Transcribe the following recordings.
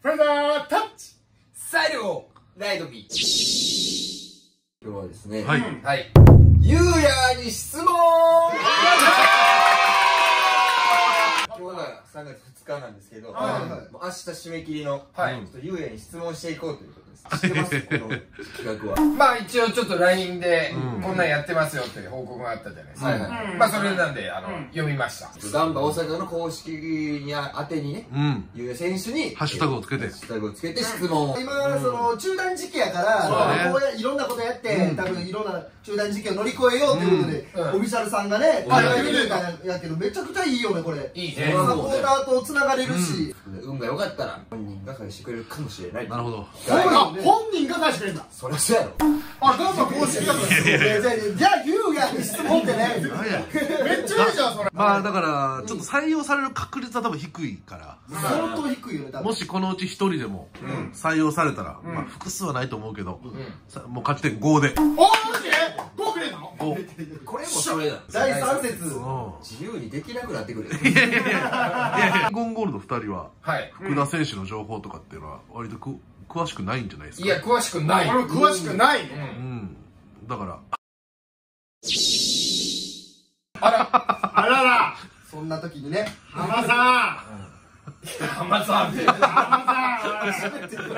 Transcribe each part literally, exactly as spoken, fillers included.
フェザータッチサイドをライドビー。今日はですね、 はい。 はい。ゆうやに質問。今日がさんがつふつかなんですけど、明日締め切りの、ちょっとゆうやに質問していこうということです。知ってますこの企画は。 まあ一応ちょっと ライン でこんなんやってますよっていう報告があったじゃないですか。まあそれなんであの読みました。 ガンバ大阪の公式に宛てにね、ゆうや選手にハッシュタグをつけて、 ハッシュタグをつけて質問を。 今その中断時期やから、こうやいろんなことやって多分いろんな中断時期を乗り越えようということで、オフィシャルさんがね考えてくれたんやけど、めちゃくちゃいいよねこれ。 いいね。 サポーターとつながれるし、 運が良かったら本人が返してくれるかもしれない。 なるほど。 本人が返してくれるんだ。 そりゃそうやろ。 あ、ガンバ公式だから。 じゃあゆうやに質問ってね。 めっちゃいいじゃんそれ。 まあだからちょっと採用される確率は多分低いから、 相当低いよね多分。 もしこのうち一人でも採用されたら、まあ複数はないと思うけど、もう勝ち点ごで。 おー、マジでごくれたの？ これもそれだ。 だいさん節自由にできなくなってくる。 いやいやいやいや、ゴンゴールドふたりははい福田選手の情報とかっていうのは割とく詳しくないんじゃないですか。 いや詳しくない。俺も詳しくない。 うん、だからあらあらら、 そんな時にね、 浜さん浜さんって浜さん初めて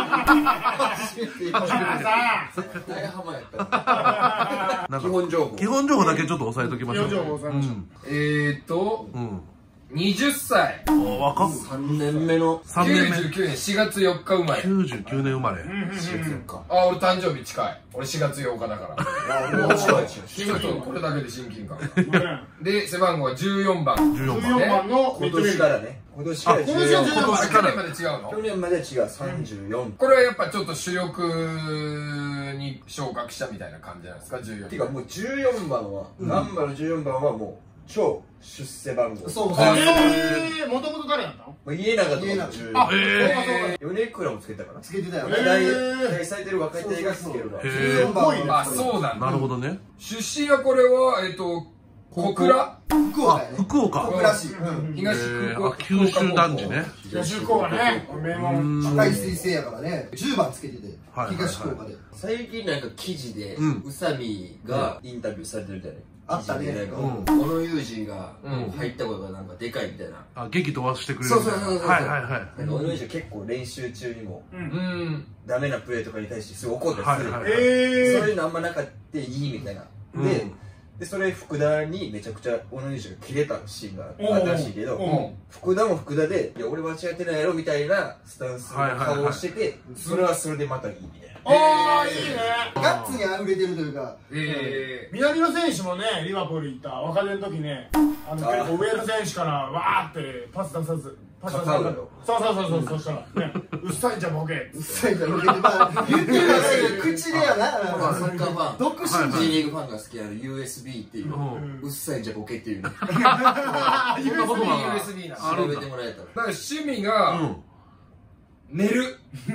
浜さん大浜やった基本情報基本情報だけちょっと押さえときましょう。 基本情報押さえましょう。えーっとにじゅっさい、 若っ、 さんねんめのさんねんめ、 きゅうじゅうきゅうねんしがつよっか生まれ。 きゅうじゅうきゅうねん生まれ。 あ、俺誕生日近い。俺しがつようかだからもう近い近い。これだけで親近感がで、背番号はじゅうよんばん。 じゅうよんばんの今年からね、今年から今年はじゅうよんばん。去年まで違うの？ 去年まで違うさんじゅうよん。 これはやっぱちょっと主力に昇格したみたいな感じなんですか？じゅうよん。 てかもうじゅうよんばんは、ガンバのじゅうよんばんはもう超出世番号。 そうそう。 ええ、もともと誰やったの？ 家長とかもじゅうよん。 あ、ええ。 米倉もつけたかな。 つけてたよ。 期待されてる若手がつけるわ。 じゅうよんばん。 あ、そうなんだ。 なるほどね。 出身はこれはえっと小倉。 福岡やね。 福岡。 小倉市。 東福岡。 九州男児ね。 東福岡ね。名門。 赤い彗星やからね。じゅうばんつけてて。東福岡で。 最近なんか記事で宇佐美がインタビューされてるみたいな。 あったね。 小野裕二が入ったことがなんかでかいみたいな。 あ、激飛ばしてくれる。 そうそうそうそう。 はいはいはい。 小野裕二は結構練習中にもダメなプレーとかに対してすごい怒ったりする。そういうのあんまなかったいいみたいな。で、でそれ福田にめちゃくちゃ小野裕二がキレたシーンがあったらしいけど、福田も福田でいや俺間違ってないやろみたいなスタンスの顔をしてて、それはそれでまたいいみたいな。 ああ、いいね。 ガッツに溢れてるというか。 ええ。南野選手もね、リバプール行った若手の時ね、あの結構上の選手からわーってパス出さず、パス出さず。そうそうそうそう、そしたらね、うっさいんじゃボケ。 うっさいんじゃボケってまあ言ってるだけで口でやな。 サッカーファン、 独身 J リーグファンが好きな ユーエスビー っていううっさいんじゃボケっていうね。 ユーエスビー な。 調べてもらえたら。 だから趣味が寝る。 寝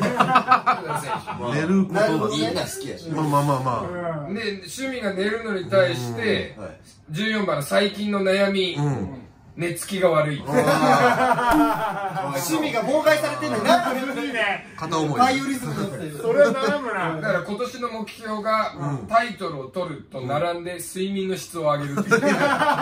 ることがみんな好きやし。 まあまあまあまあ。 で、趣味が寝るのに対してじゅうよんばんの最近の悩み、寝つきが悪い。趣味が妨害されてんのにな。 片思い。 バイオリズムだって。 それは悩むな。だから今年の目標がタイトルを取ると並んで睡眠の質を上げるっていう。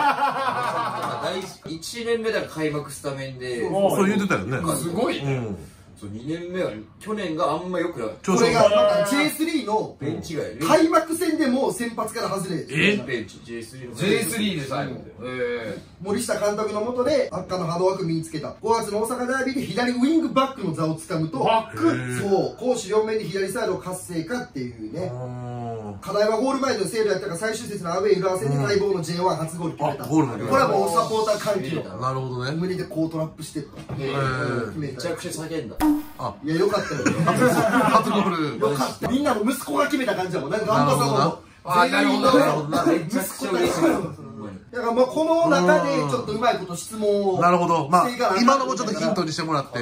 いちねんめだから開幕スタメンで。 そう言ってたよね。 すごいね。 にねんめは去年があんま良くなかった。 これがなんか ジェイスリー のベンチ外開幕戦でもう先発から外れ。 えベンチ ジェイスリー のジェイスリー で最後。 森下監督の下で圧巻のハードワーク身につけた。ごがつの大阪ダービーで左ウィングバックの座をつかむと、 バックそう攻守両面で左サイドを活性化っていうね。課題はゴール前でのセールやったから最終節のアウェー浦和戦で待望の ジェイワン 初ゴール決めた。これはもうサポーター歓喜の。 なるほどね。 無理でコートラップしてった。 めちゃくちゃ叫んだ。 いやよかったよ。 初ゴール。 よかった。みんなの息子が決めた感じだもん。なんかガンバさんも。 あ、なるほど。 めちゃくちゃ嬉しい。 だからまあこの中でちょっとうまいこと質問を。 なるほど。まあ今のもちょっとヒントにしてもらって。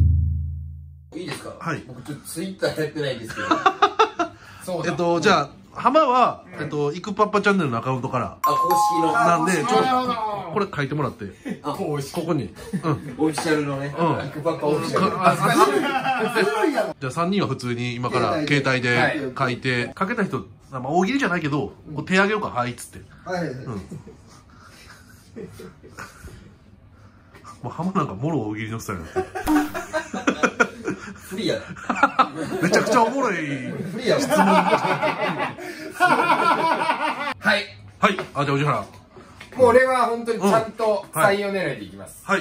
いいですか。 はい。 僕ちょっとツイッターやってないんですけど。 えっとじゃあ浜は、えっと、イクパッパチャンネルのアカウントから。 あ、公式の。 なんで、ちょっと、これ書いてもらって。 あ、 ここに。 うん。オフィシャルのね。うん。イクパッパオフィシャル。 じゃあさんにんは普通に今から携帯で書いて、書けた人、まあ大喜利じゃないけど、手あげようか、はいっつって。はい。うん。もう浜なんかもろ大喜利のスタイルだって。 フリーやめちゃくちゃおもろいフリーや質問。 はい。 はい。あ、じゃあ、宇治原。 もう俺は本当にちゃんと採用狙いでいきます。 はい。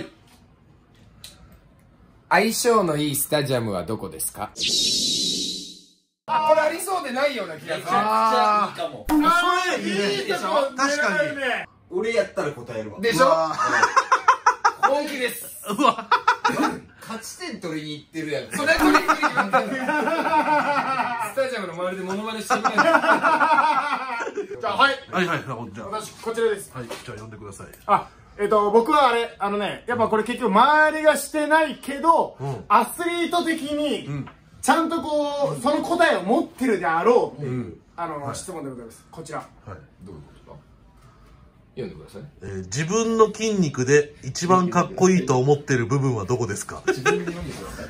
相性のいいスタジアムはどこですか？あ、これありそうでないような気がする。 ああ、いいかも。 それいいね。でしょ？確かに。 俺やったら答えるわ。 でしょ？本気です。 うわ。 勝ち点取りに行ってるやん。 それ取りに行って決まってる。スタジアムの周りでモノマネしてみない。じゃあ、 はい。 はいはい、じゃあ。 私、こちらです。 はい、じゃあ呼んでください。 あ、えっと、僕はあれ、あのね、やっぱこれ結局周りがしてないけど、アスリート的に、ちゃんとこう、その答えを持ってるであろうっていう、あの、質問でございます。こちら。はい。 どういうことだ？読んでください。 えー、自分の筋肉で一番かっこいいと思ってる部分はどこですか？ 自分で読んでください。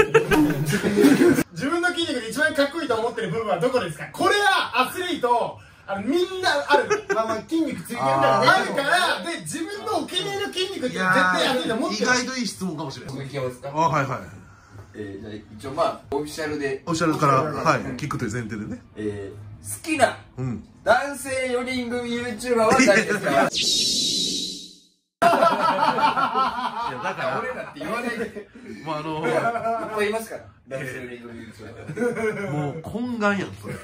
自分の筋肉で一番かっこいいと思ってる部分はどこですか？これはアスリート、あのみんなある。まあまあ筋肉ついてるからね。あるから、で自分のお気に入りの筋肉って絶対アスリート持ってる。 意外といい質問かもしれない。 いきますか？ あ、はいはい。 えー、じゃあ一応まあオフィシャルでオフィシャルからはい聞くという前提でね。 えー、好きなうん男性よにん組 ユーチューバーは誰ですか？ いやだから俺らって言わないで。 もうあのいっぱいいますから男性よにん組 ユーチューバー。 もう懇願やんそれ。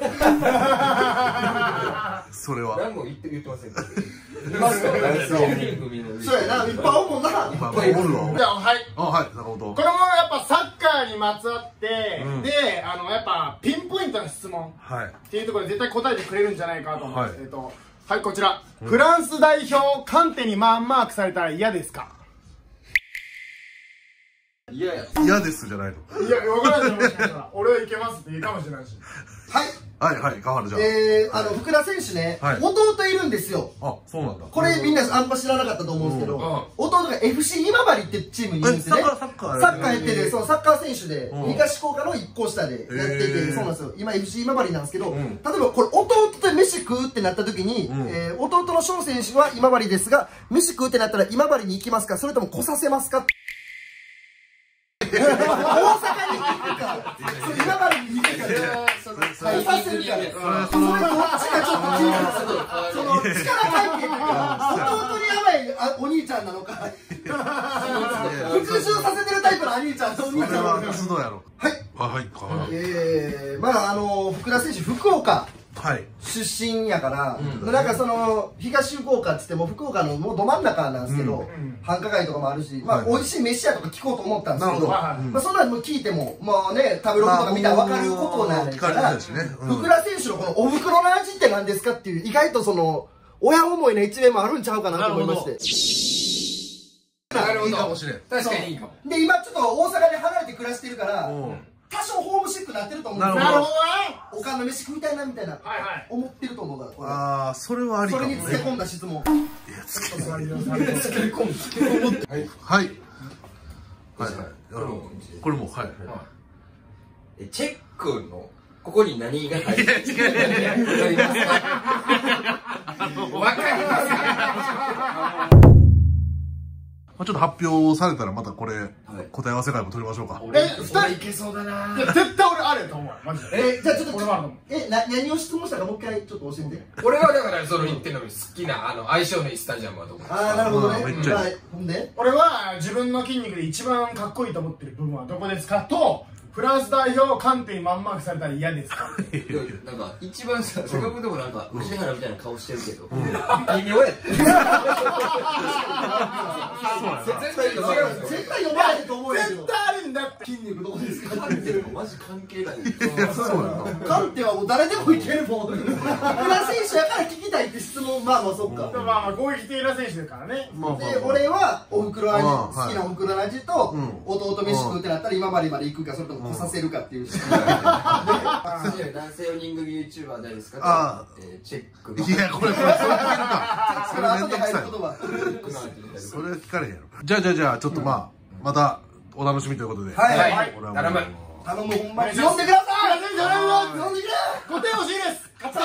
それは何も言って言ってませんか？いますよ男性よにん組の。 そうやな、いっぱいおるもんな。いっぱいおるわ。 じゃあ、はい。 あ、はい、坂本。 これもやっぱサッカーにまつわって、で、あの、やっぱピンポイントな質問っていうところで絶対答えてくれるんじゃないかと思うんです。えっと、はい、こちら。フランス代表、カンテにマンマークされたら嫌ですか？ 嫌や。 嫌ですじゃないの。 いや、わからない。もしかしたら俺はいけますって言うかもしれないし。 はい。 はいはい、川原じゃあ。 えー、あの、福田選手ね、弟いるんですよ。 あ、そうなんだ。 これみんなあんま知らなかったと思うんですけど、弟が エフシー 今治ってチームにいるんですよね。サッカーやってて、そのサッカー選手で、東高校の一校下でやってて、そうなんですよ。今 エフシー 今治なんですけど、例えばこれ弟と飯食うってなった時に、弟の翔選手は今治ですが、飯食うってなったら今治に行きますか、それとも来させますか？大阪に行くか、今治に行くか。来させるから、それどっちかちょっと聞いてます。その力関係とか、弟に甘いお兄ちゃんなのか、復讐させてるタイプの兄ちゃんとお兄ちゃんなのか。 それはやろ。 はい。 はい、川原。 ええ、まああの福田選手福岡出身やから、なんかその東福岡っつっても福岡のもうど真ん中なんですけど、繁華街とかもあるし、まあ美味しい飯屋とか聞こうと思ったんですけど、まあそんなの聞いてもまあね、食べログとか見たら分かることなんから、福田選手のこのお袋の味って何ですかっていう意外とその親思いな一面もあるんちゃうかなと思いまして。 なるほど。 いいかもしれん。 確かにいいかも。 で今ちょっと大阪で離れて暮らしてるから。多少ホームシックなってると思うんですよ。 なるほどね。 おかんの飯食いたいなみたいな思ってると思うから。 ああ、それはありかもね。 それにつけ込んだ質問。いや、 つけ込んだ。 はい。はい。はい。これもはい。 チェックのここに何が入ってる？ わかりますか？ ちょっと発表されたらまたこれ答え合わせ会も取りましょうか。 え、二人いけそうだな。 いや絶対俺あると思う。マジで。 え、じゃあちょっとえ、な何を質問したかもう一回ちょっと教えて。 俺はだからその言ってんの好きなあの相性のいいスタジアムはどこ？ ああ、なるほどね。 めっちゃいい。 ほんで？ 俺は自分の筋肉で一番かっこいいと思ってる部分はどこですかと。フランス代表カンテにマンマークされたら嫌ですか？ なんか一番さ、せっかくでもなんか宇治原みたいな顔してるけど微妙やって。絶対読まないと思うやけど。 絶対あるんだって。 筋肉どこですか？ カンテマジ関係ない。 カンテはもう誰でもいけるもん。福田選手やから聞きたいって質問問、まあまあそっか。 まあまあ攻撃的な選手だからね。 で、俺はおふくろ味、好きなおふくろの味と、弟飯食うってなったら今治まで行くか、それとも来させるかっていう。男性よにん組 YouTuber 誰ですか？チェック。 いや、これ、それ聞けるか。それめんどくさい。それ聞かれへんやろ。じゃあじゃあじゃあ、ちょっとまあ、またお楽しみということで。 はい。 頼む。 頼む、ほんまに。呼んでください。 呼んでくれ。ごてん欲しいです。